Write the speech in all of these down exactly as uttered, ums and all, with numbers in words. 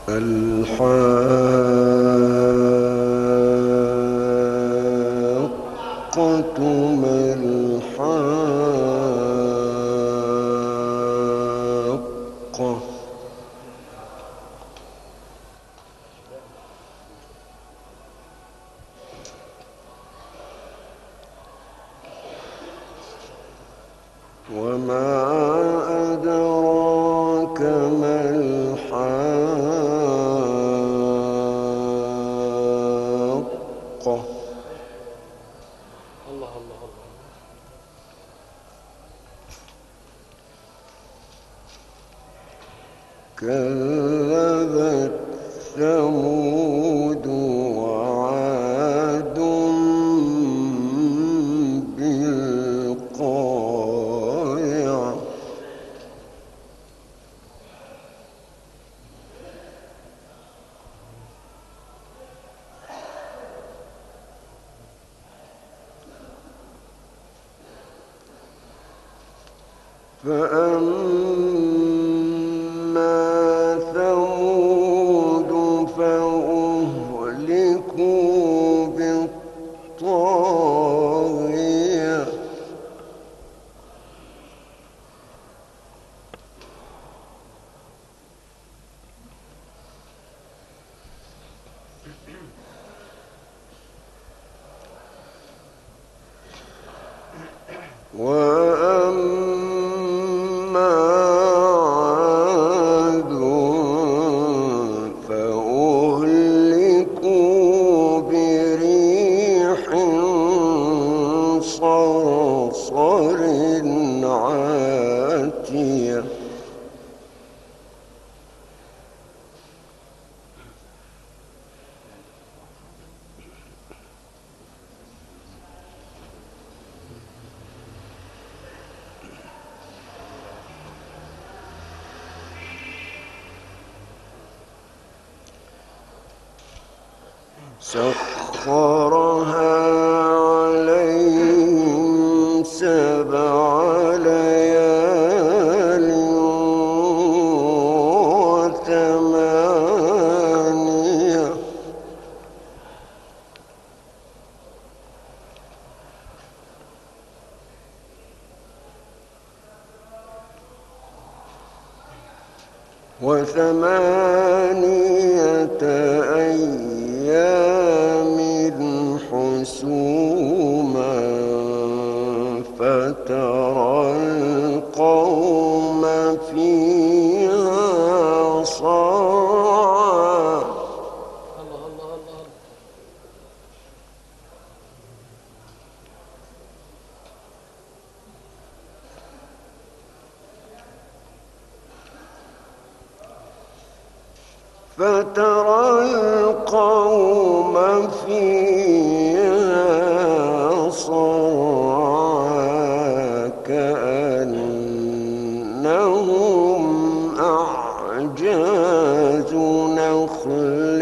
الحاقة ما الحاقة وما أدراك ما الحاقة الله الله الله كذبت ثمود وعاد بالقارعة فأما ثمود فأهلكوا بالطاغية وأما عاد فأهلكوا بريح صرصر عاتية سخرها عليهم سبع ليال وثمانية وثمانية أيام حسوما فترى القوم فيها صرعى الله الله الله فترى القوم فيها صرعى كأنهم أعجاز نخل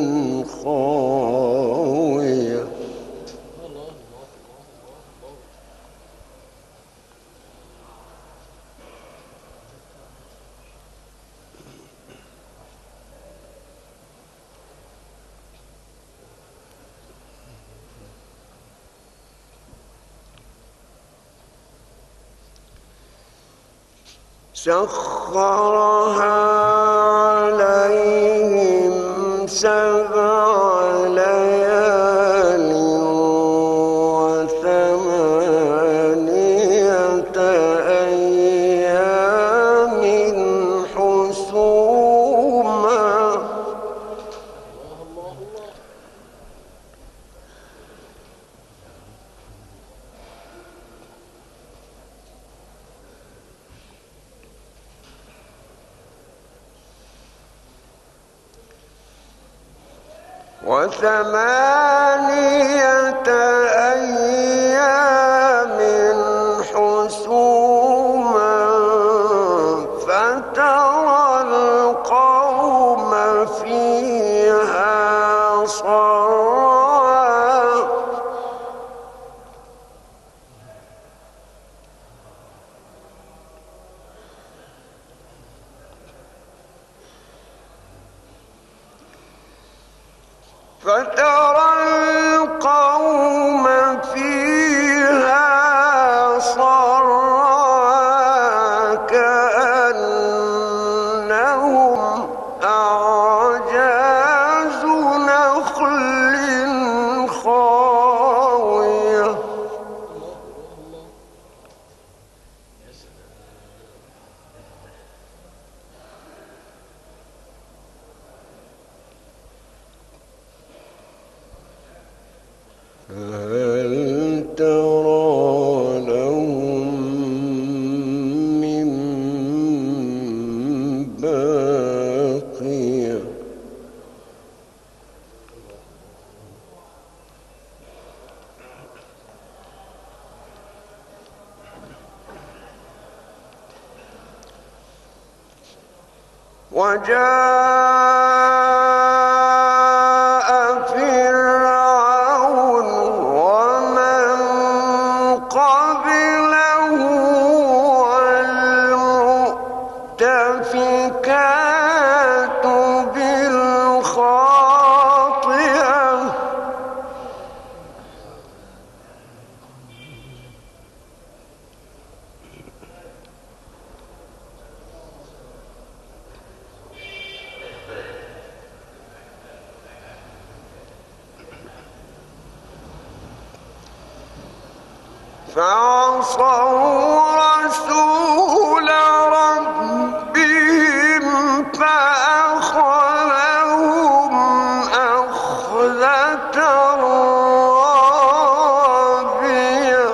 خاوية سخرها عليهم سبع ليال وثمانية أيام حسوما وثمانية أيام حسوما فترى القوم فيها صرعى فترى القوم فيها صرعى كأنهم أعجاز نخل خاوية. هل ترى لهم من باقية. وجاء فرعون ومن قبله والمؤتفكات بالخاطئة. فعصوا رسول ربهم فأخذهم أخذة رابية.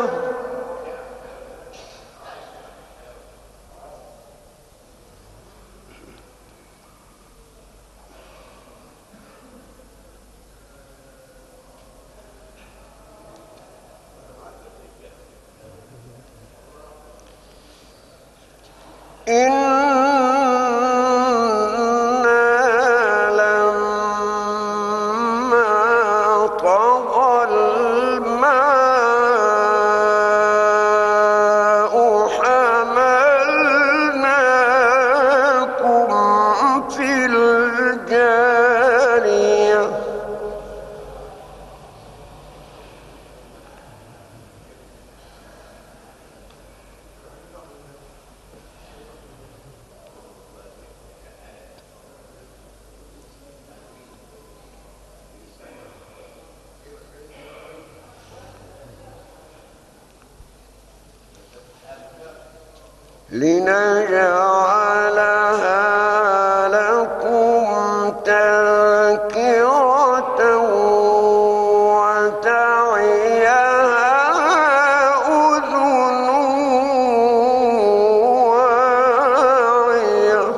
إنا لما طغى الماء حملناكم في الجارية. لنجعلها لكم تذكرة وتعيها أذن واعية.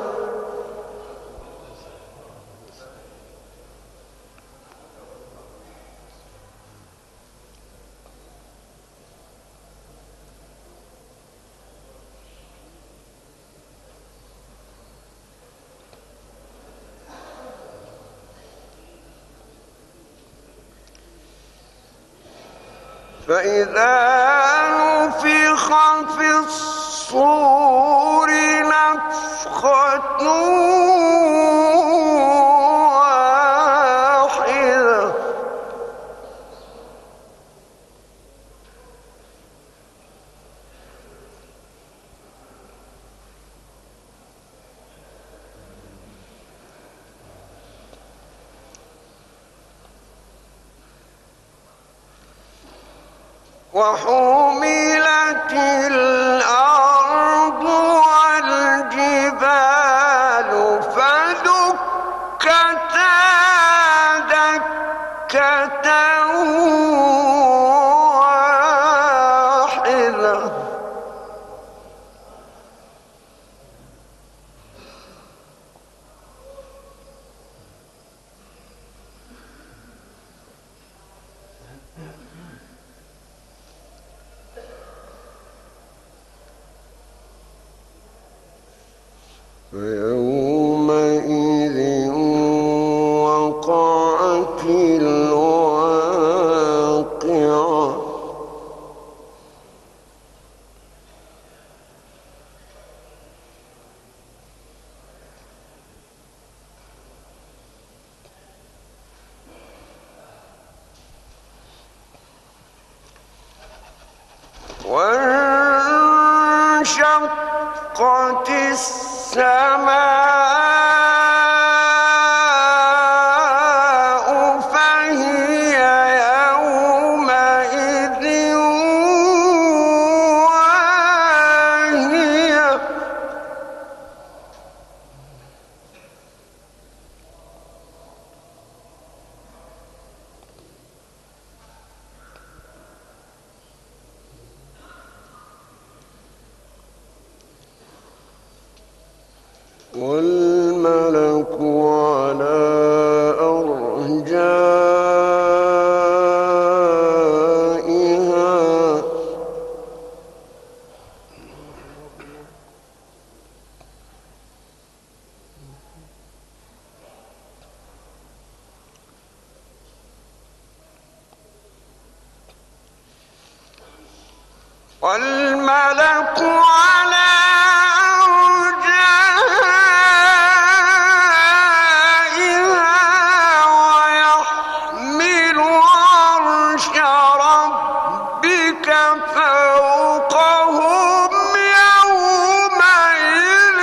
فإذا نفخ في الصور نفخة واحدة. وحملت الأرض والجبال فدكتا دكة واحدة. فيومئذ وقعت الواقعة. وانشقت السماء فهي يومئذ واهية والملك على أرجائها والملك على فوقهم يومئذ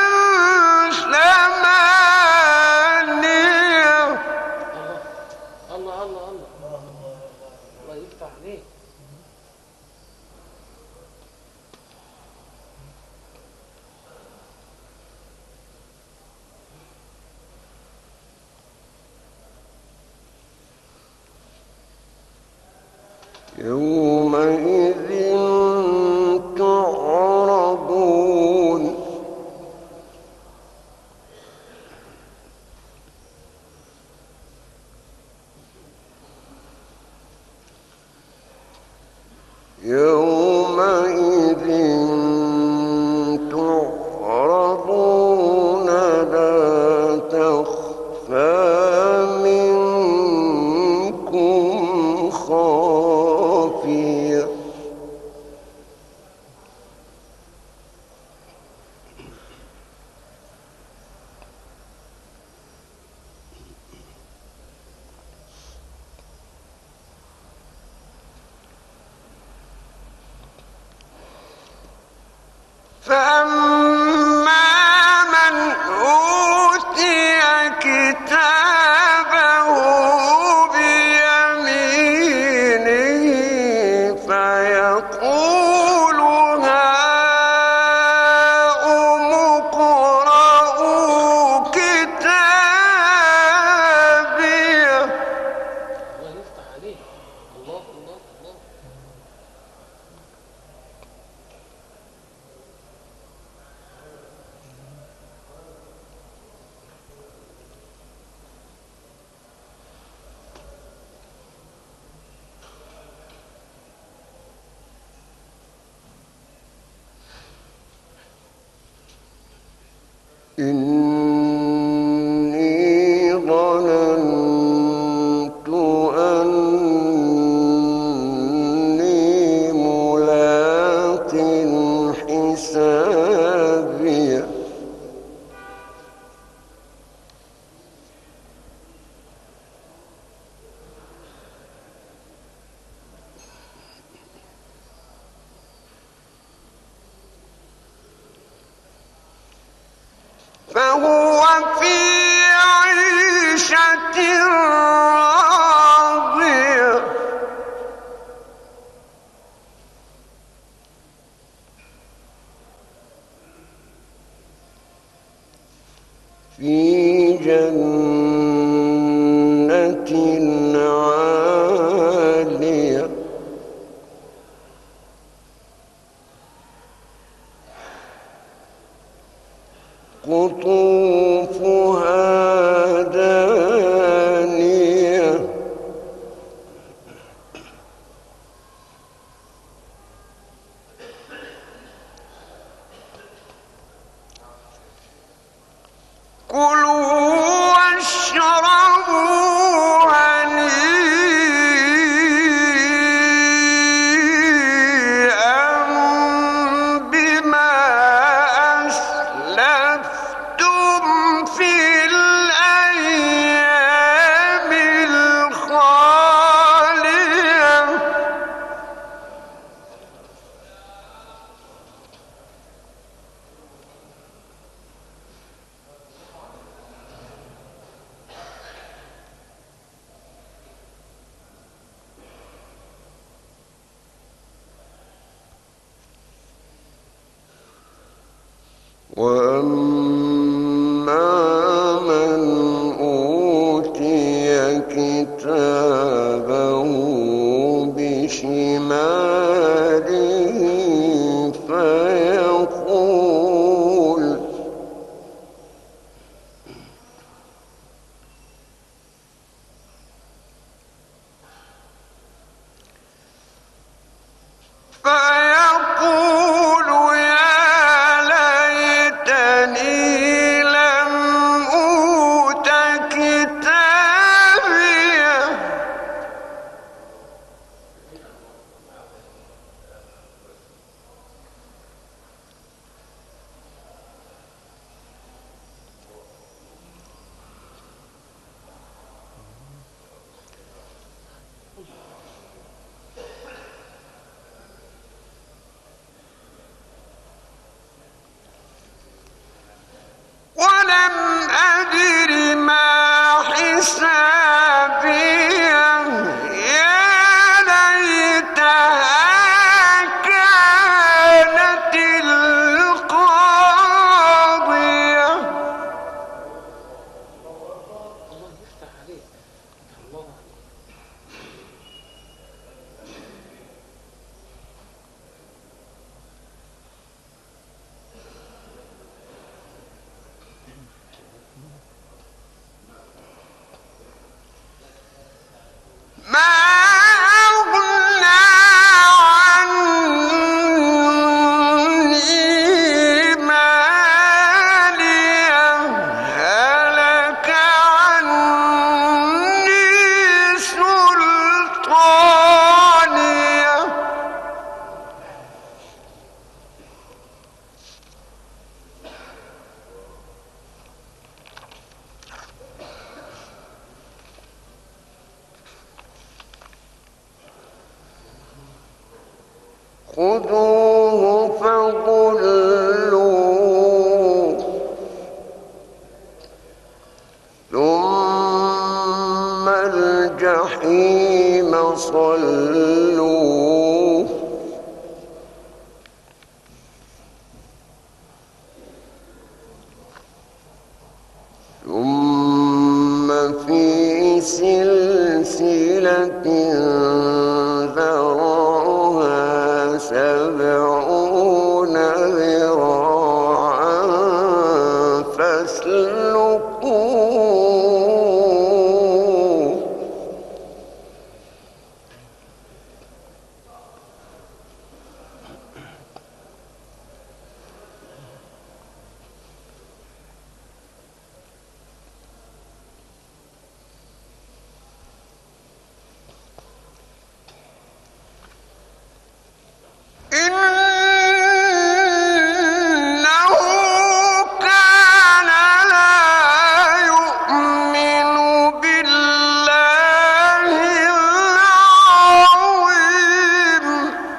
ثمانية. الله الله الله الله يفتح عليك. يومئذ تعرضون يومئذ تعرضون لا تخفى منكم خافية فأما من أوتي كتابه بيمينه فيقول هاؤم اقرءوا كتابيه. الله يفتح عليك. الله الله الله. إني ظننت أني ملاق حسابيه فهو في عيشة راضية في جنة عالية قطوفها دانية كلوا واشربوا هنيئا بما أسلفتم في الأيام الخالية. خذوه فغلوه ثم الجحيم صلوه ثم في سلسلة ذرعها سبعون ذراعا فاسلكوه إنه كان لا يؤمن بالله العظيم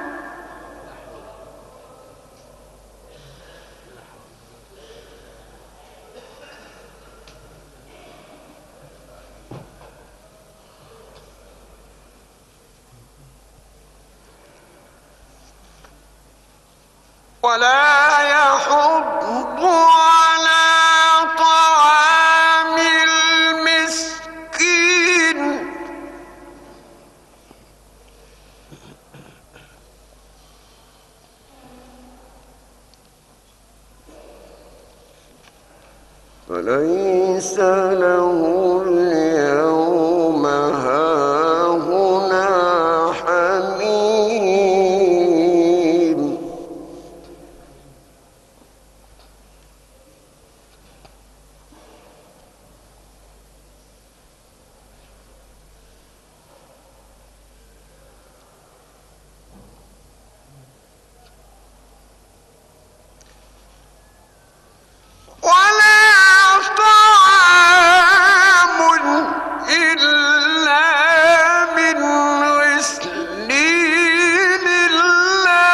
ولا يحض على طعام المسكين فليس له اليوم هاهنا حميم ولا طعام إلا من غسلين لا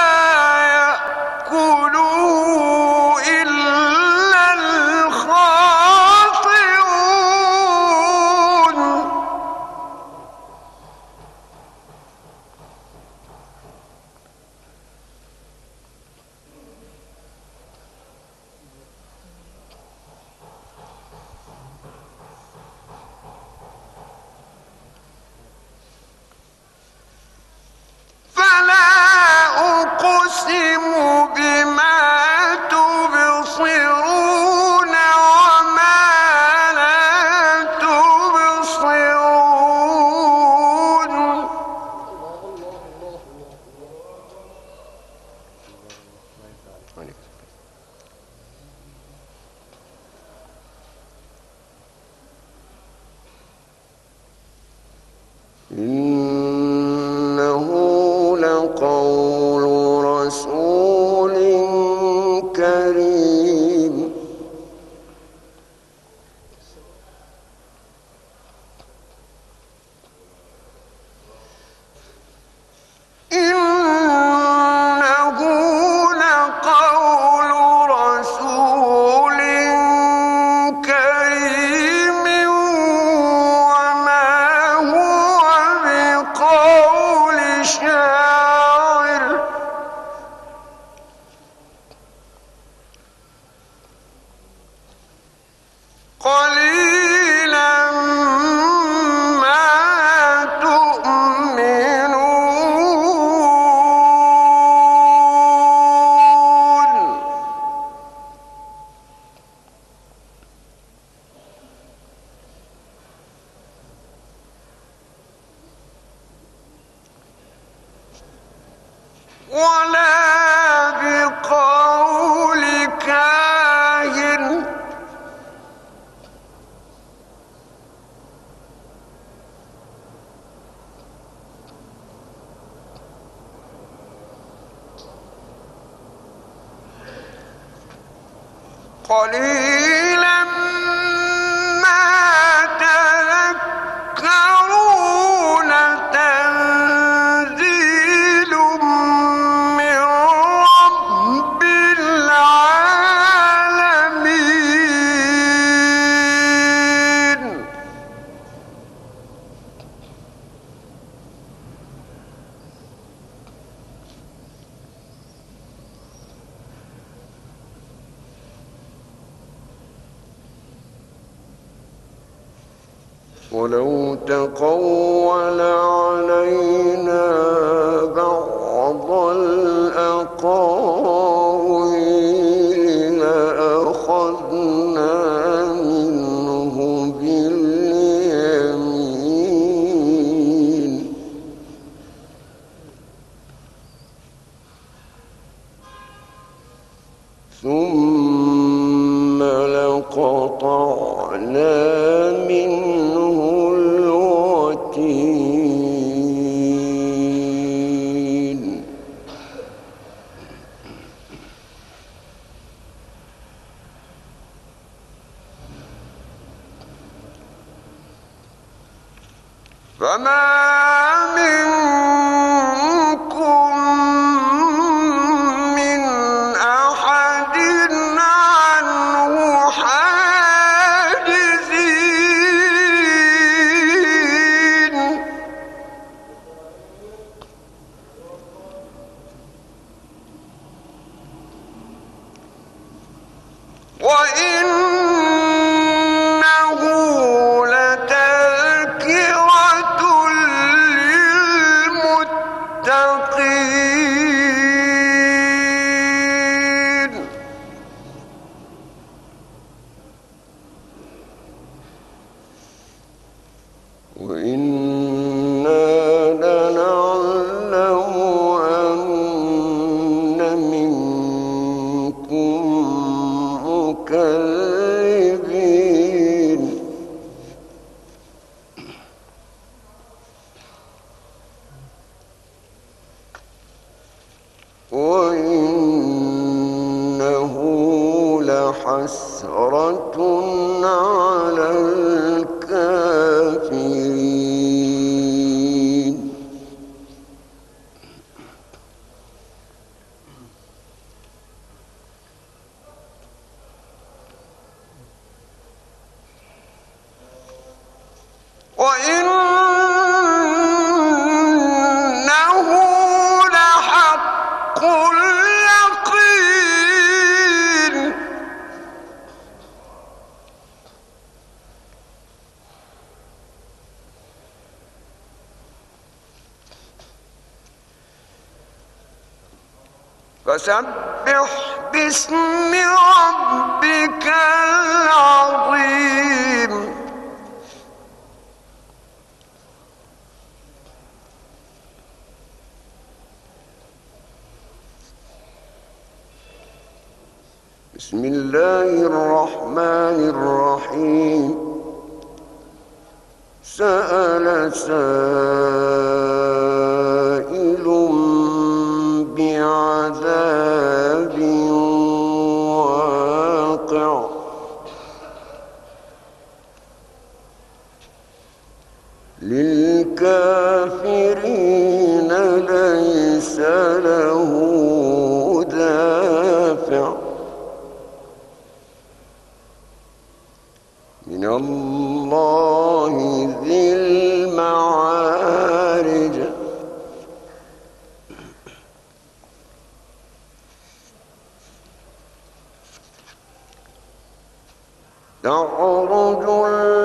يأكله إلا الخاطئون فلا أقسم بما تبصرون وما لا تبصرون إنه لقول رسول كريم إنه لقول رسول كريم وما هو بقول شاعر قليلا ما تؤمنون ولا بقول كاهن قليلا ما تذكرون تنزيل من ولو تقول علينا بعض الأقاويل لأخذنا منه باليمين ثم لقطعنا منه الوتين فما منكم من أحد عنه حاجزين وإنه لتذكرة للمتقين وإنا لنعلم أن منكم مكذبين وإنه لحسرة على الكافرين وإنه لحق اليقين فسبح باسم ربك العظيم بسم الله الرحمن الرحيم سأل سائل بعذاب واقع للكافرين ليس له دافع من الله ذي المعارج تعرج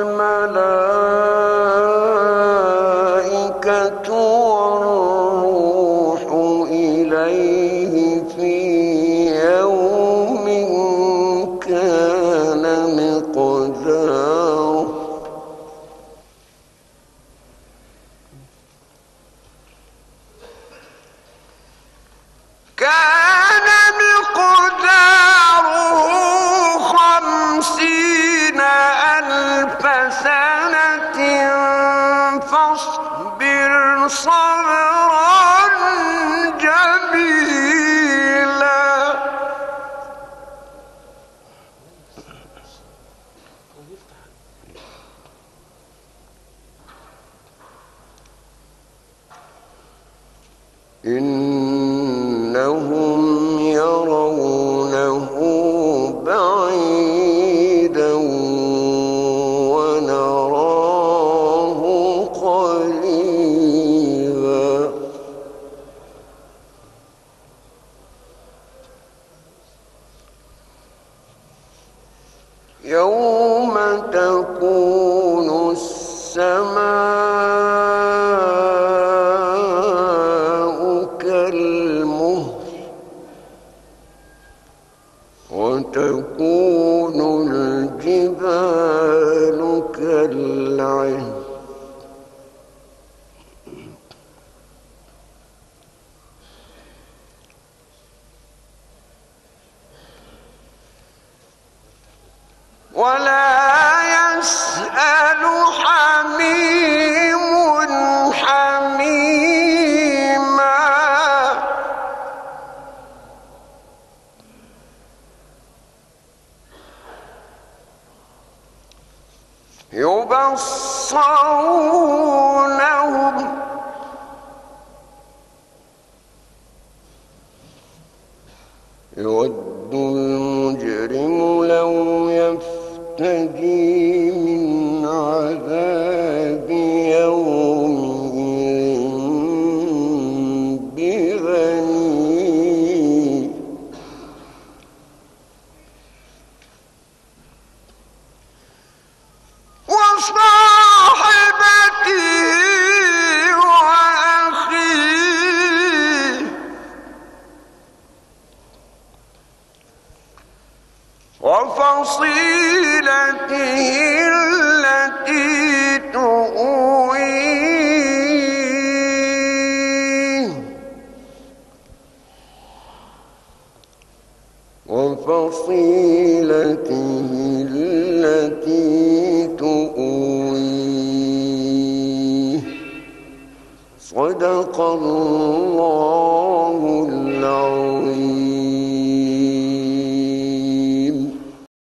الملائكة والروح إليه في يوم كان مقداره كان مقداره خمسين ألف سنة فاصبر صبرا جميلا إنهم يرونه بعيدا ونراه قريبا يوم تكون السماء والجبال كالعهن ولا يسأل حميم حميما يبصرونهم يود المجرم لو يفتدي من عذاب يومئذ ببنيه وصاحبته وأخيه وفصيلته التي تؤويه وفصيلته التي تؤويه صدق الله العظيم.